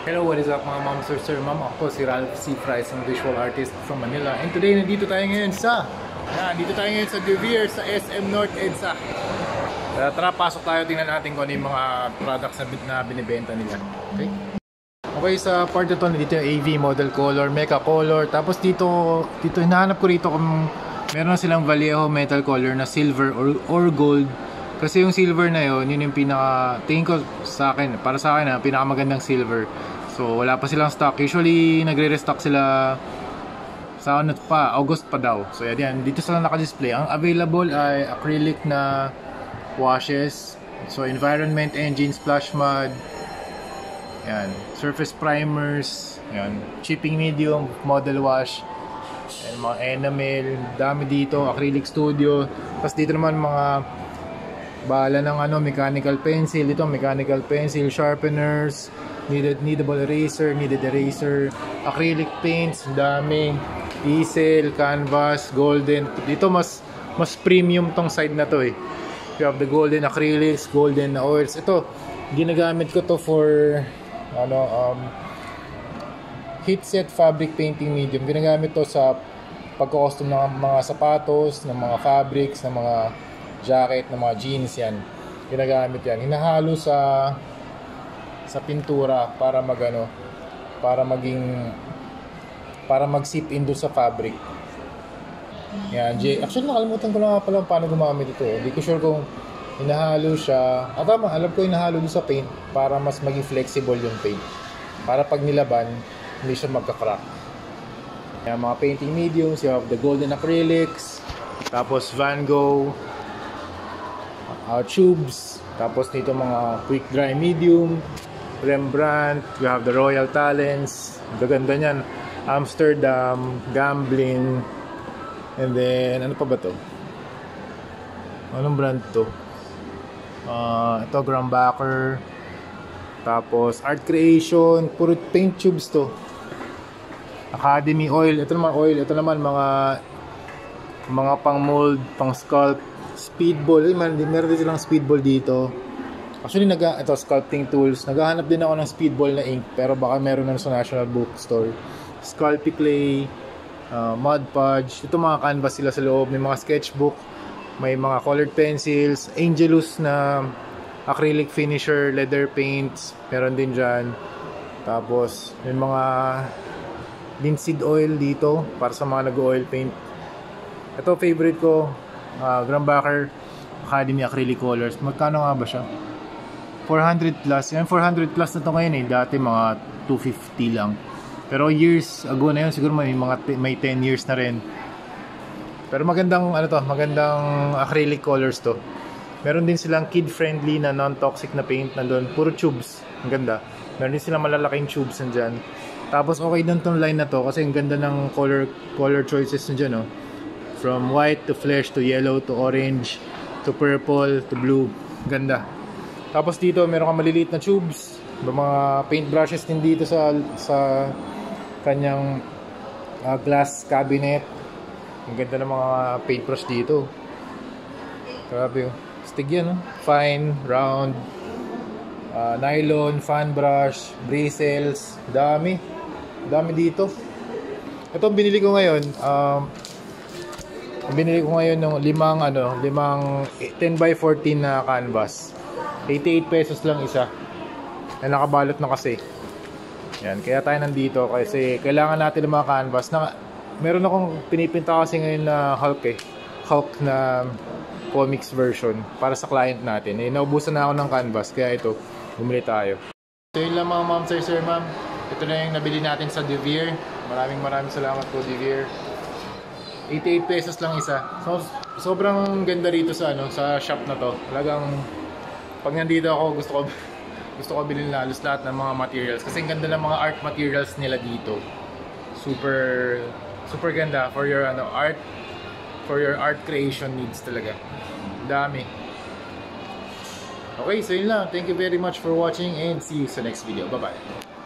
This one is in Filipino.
Hello, what is up mga ma'am, sir, ma'am? Ako si Ralph C. Fries, ang visual artist from Manila. And today, nandito tayo ngayon sa De Vere sa SM North EDSA. Tara, pasok tayo, tingnan natin kung ano yung mga products na binibenta nila. Okay, sa part na ito, dito yung AV, model color, mecha color. Tapos dito hinahanap ko rito kung meron silang Vallejo metal color na silver or gold. Kasi yung silver na yun yung tingin ko para sa akin pinakamagandang silver. So wala pa silang stock. Usually nagre-restock sila sa August pa daw. So yan, dito sila naka-display. Ang available ay acrylic na washes. So environment, engine, splash mud. Yan, surface primers, yan, chipping medium, model wash, and mga enamel, dami dito, acrylic studio. Tapos dito naman mga bala ng mechanical pencil, dito mechanical pencil, sharpeners, needed eraser, acrylic paints, dami, easel, canvas, golden. Dito mas premium tong side na to eh. You have the golden acrylics, golden oils. Ito, ginagamit ko to for heat set fabric painting medium. Ginagamit to sa pagko-custom ng mga sapatos, ng mga fabrics, ng mga jacket, ng mga jeans yan. Ginagamit yan. Hinahalo sa pintura para mag-sip in doon sa fabric. Yan, actually nakalimutan ko na pala paano gumamit ito. Hindi ko sure kung hinahalo siya. Tama, alam ko hinahalo doon sa paint para mas maging flexible yung paint. Para pag nilaban, hindi siya magka-crack. Yan, mga painting mediums, you have the golden acrylics, tapos Van Gogh, tubes, tapos nito mga quick dry medium, Rembrandt, you have the Royal Talents, gaganda niyan, Amsterdam, Gamblin, and then ano pa ba to? Anong brand to? Ito Grumbacher, tapos Art Creation, puro paint tubes to. Academy Oil, ito naman mga pang mold, pang sculpt, speedball. Meron din silang speedball dito. Actually ito sculpting tools. Naghahanap din ako ng speedball na ink, pero baka meron na sa National Bookstore. Sculpey clay, Mod Podge. Ito mga canvas sila sa loob, may mga sketchbook. May mga colored pencils, Angelus na acrylic finisher, leather paints, meron din dyan. Tapos may mga linseed oil dito para sa mga nag-oil paint. Ito favorite ko, Grumbacher Academy Acrylic Colors. Magkano nga ba siya? 400 plus. Yan, 400 plus na to ngayon eh. Dati mga 250 lang. Pero years ago na yun, siguro may 10 years na rin. Pero magandang acrylic colors to. Meron din silang kid-friendly na non-toxic na paint nandun. Puro tubes. Ang ganda. Meron din silang malalaking tubes nandyan. Tapos okay din tong line na to kasi ang ganda ng color choices nandyan, no? From white to flesh to yellow to orange to purple to blue. Ganda. Tapos dito meron kang maliliit na tubes. Mga paint brushes din dito sa kanyang glass cabinet. Ang ganda ng mga paintbrush dito. Grabe, oh. Stig yan, oh. Fine, round, nylon, fan brush, bristles, dami dito. Ito binili ko ngayon. Ng limang 10x14 na canvas. 88 pesos lang isa. Na nakabalot na kasi. Yan, kaya tayo nandito kasi kailangan natin ng mga canvas na meron akong pinipinta kasi ngayon na Hulk na comics version para sa client natin. Naubusan na ako ng canvas kaya ito, bumili tayo. So yun lang mga ma'am, sir, ma'am. Ito na yung nabili natin sa De Vere. Maraming salamat po De Vere. 88 pesos lang isa. So sobrang ganda rito sa shop na to. Talagang pag nandito ako gusto ko bilhin lalos lahat ng mga materials kasi ang ganda ng mga art materials nila dito. Super ganda for your art creation needs talaga. Dami. Okay, so yun lang. Thank you very much for watching and see you sa next video. Bye bye.